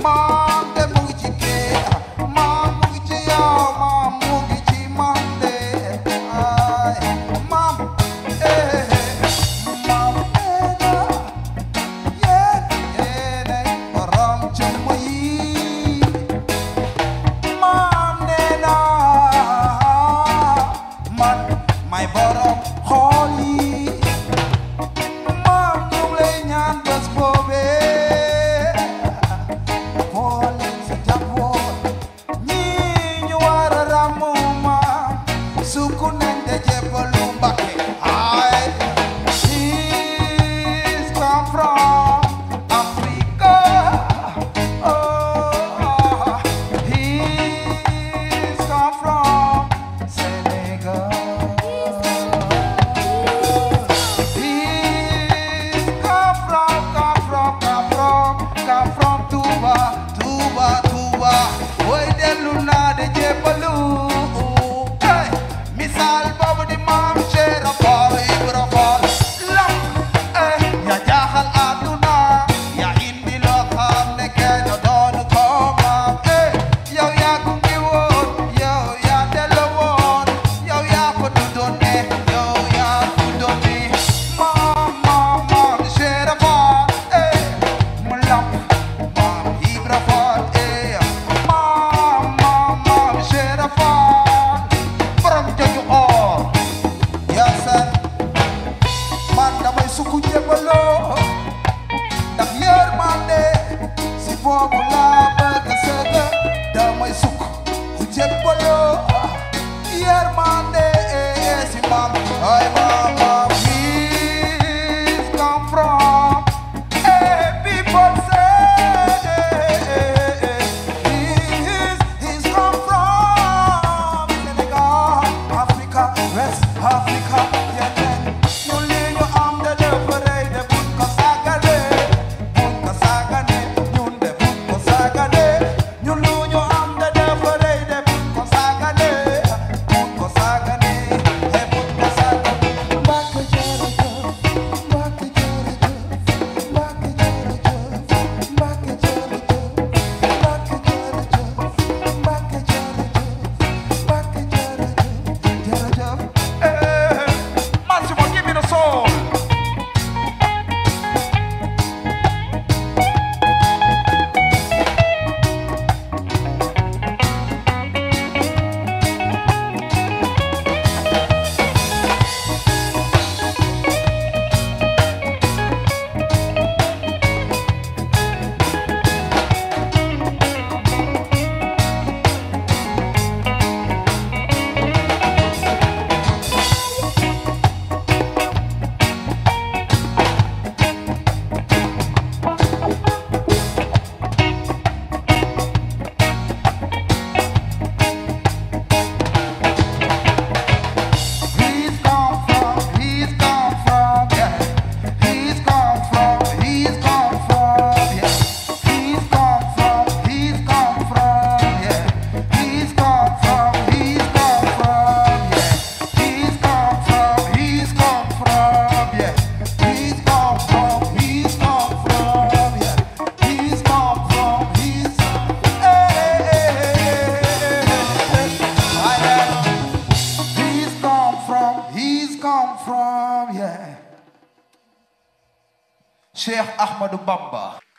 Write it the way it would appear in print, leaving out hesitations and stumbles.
maam de mu ngi ci kee maam mu ngi ci yow maam mu ngi ci man de ay maam maam yéene borom jëmm yi maam nee na man may borom xool yi maam ñu ngi lay ñaan bés boobee boole si jaboot ñii ñu war a ràmm maam sukku nañ de jébbalu Mbàkke ay he's come from Africa oh he's come from Senegal he's come from Touba way dellu naa de jébbalu hey misaal boobu di maam Cheikh Fall Ibra Fall lam ya jaaxal àdduna ya indi loo xam ne kenn doonu ko maam yow yaa gunge woon yow yaa delloo woon yow yaa ko dundoon ne yow yaa dundoon ne maam Cheikh Fall mu lam maam Ibra Fall maam Cheikh Fall borom joju or yaa san man damay sukku jébbaloo ndax yërmande si boobu laa bëgg a sëgg damay sukku jébbaloo yërmande si maam ay maam he's come from people say he's come from Senegal Africa West Africa yeneen ñu li ñu am de defaree de buñ ko sàggane ñun de buñ ko sàggane ñun lu ñu am de defaree de buñ ko sàggane Mbàkke jërëjëf Mbàkke jërëjëf Mbàkke jërëjëf Mbàkke jërëjëf Mbàkke jërëjëf Mbàkke jërëjëf Massimo, give me the soul. Cheikh Ahmadou Bamba